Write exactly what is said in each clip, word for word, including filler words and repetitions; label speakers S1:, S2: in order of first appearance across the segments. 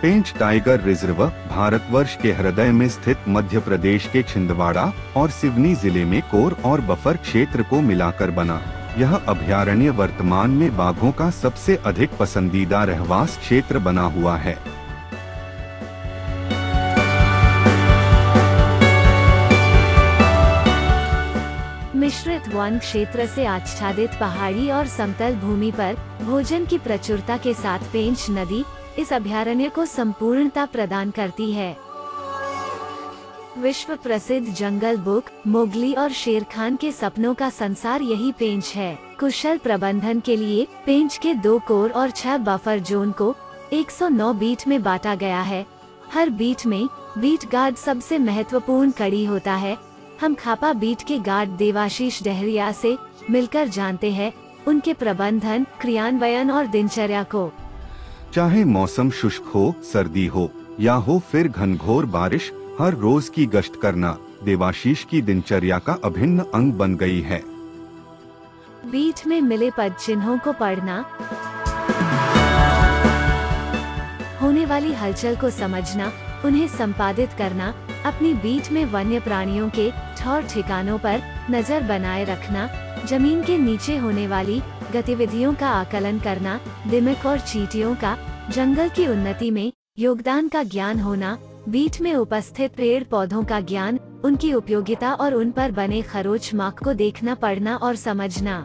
S1: पेंच tiger reserve Bharatvarsh के हृदय में स्थित मध्य प्रदेश के छिंदवाड़ा और सिवनी जिले में कोर और बफर क्षेत्र को मिलाकर बना यह अभयारण्य वर्तमान में बाघों का सबसे अधिक पसंदीदा रहवास क्षेत्र बना हुआ है।
S2: मिश्रित वन क्षेत्र से आच्छादित पहाड़ी और समतल भूमि पर भोजन की प्रचुरता के साथ पेंच नदी इस अभयारण्य को संपूर्णता प्रदान करती है। विश्व प्रसिद्ध जंगल बुक मोगली और शेर खान के सपनों का संसार यही पेंच है। कुशल प्रबंधन के लिए पेंच के दो कोर और छह बफर जोन को एक सौ नौ बीट में बांटा गया है। हर बीट में बीट गार्ड सबसे महत्वपूर्ण कड़ी होता है। हम खापा बीट के गार्ड देवाशीष डहरिया से मिलकर जानते हैं उनके प्रबंधन, क्रियान्वयन और दिनचर्या को।
S1: चाहे मौसम शुष्क हो, सर्दी हो या हो फिर घनघोर बारिश, हर रोज की गश्त करना देवाशीष की दिनचर्या का अभिन्न अंग बन गई है।
S2: बीट में मिले पद चिन्हों को पढ़ना, होने वाली हलचल को समझना, उन्हें संपादित करना, अपनी बीट में वन्य प्राणियों के ठौर ठिकानों पर नजर बनाए रखना, जमीन के नीचे होने वाली गतिविधियों का आकलन करना, दिमक और चींटियों का जंगल की उन्नति में योगदान का ज्ञान होना, बीट में उपस्थित पेड़ पौधों का ज्ञान, उनकी उपयोगिता और उन पर बने खरोच मार्क को देखना, पढ़ना और समझना।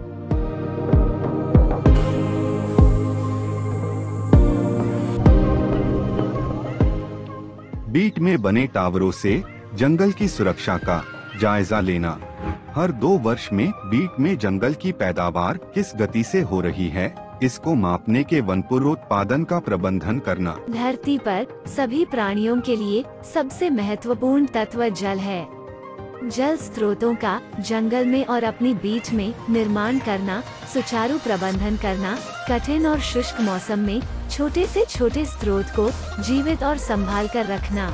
S1: बीट में बने टावरों से जंगल की सुरक्षा का जायजा लेना। हर दो वर्ष में बीट में जंगल की पैदावार किस गति से हो रही है, इसको मापने के वनपुरोत्पादन का प्रबंधन करना।
S2: धरती पर सभी प्राणियों के लिए सबसे महत्वपूर्ण तत्व जल है। जल स्रोतों का जंगल में और अपनी बीट में निर्माण करना, सुचारू प्रबंधन करना, कठिन और शुष्क मौसम में छोटे से छोटे स्रोत को जीवित और संभाल कर रखना।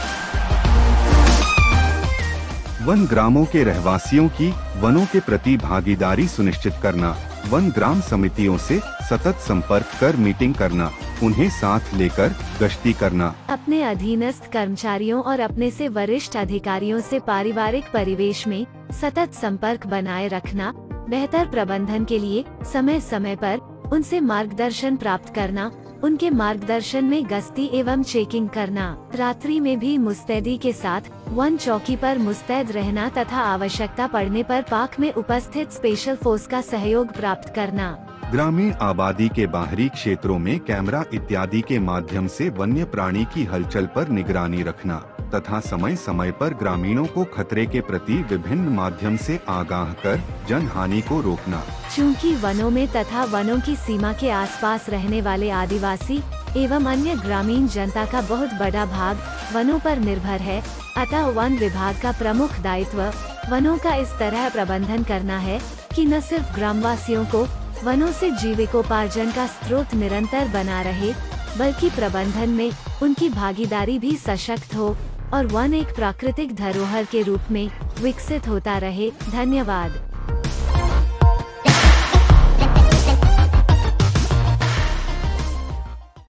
S1: वन ग्रामों के रहवासियों की वनों के प्रति भागीदारी सुनिश्चित करना, वन ग्राम समितियों से सतत संपर्क कर मीटिंग करना, उन्हें साथ लेकर गश्ती करना।
S2: अपने अधीनस्थ कर्मचारियों और अपने से वरिष्ठ अधिकारियों से पारिवारिक परिवेश में सतत संपर्क बनाए रखना, बेहतर प्रबंधन के लिए समय समय पर उनसे मार्गदर्शन प्राप्त करना, उनके मार्गदर्शन में गश्ती एवं चेकिंग करना, रात्रि में भी मुस्तैदी के साथ वन चौकी पर मुस्तैद रहना तथा आवश्यकता पड़ने पर पाक में उपस्थित स्पेशल फोर्स का सहयोग प्राप्त करना।
S1: ग्रामीण आबादी के बाहरी क्षेत्रों में कैमरा इत्यादि के माध्यम से वन्य प्राणी की हलचल पर निगरानी रखना तथा समय समय पर ग्रामीणों को खतरे के प्रति विभिन्न माध्यम से आगाह कर जन हानि को रोकना।
S2: चूँकि वनों में तथा वनों की सीमा के आसपास रहने वाले आदिवासी एवं अन्य ग्रामीण जनता का बहुत बड़ा भाग वनों पर निर्भर है, अतः वन विभाग का प्रमुख दायित्व वनों का इस तरह प्रबंधन करना है कि न सिर्फ ग्रामवासियों को वनों से जीविकोपार्जन का स्रोत निरंतर बना रहे, बल्कि प्रबंधन में उनकी भागीदारी भी सशक्त हो और वन एक प्राकृतिक धरोहर के रूप में विकसित होता रहे। धन्यवाद।